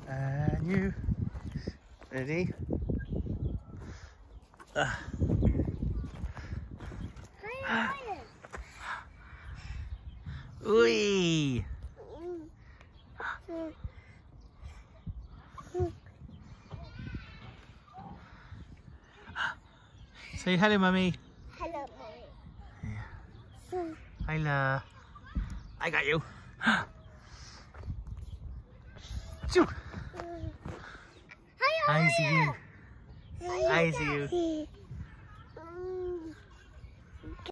And you. Ready? Ui! Say hello, Mummy. Hello, Mommy. Yeah. Hello. I got you. I see you. I see you.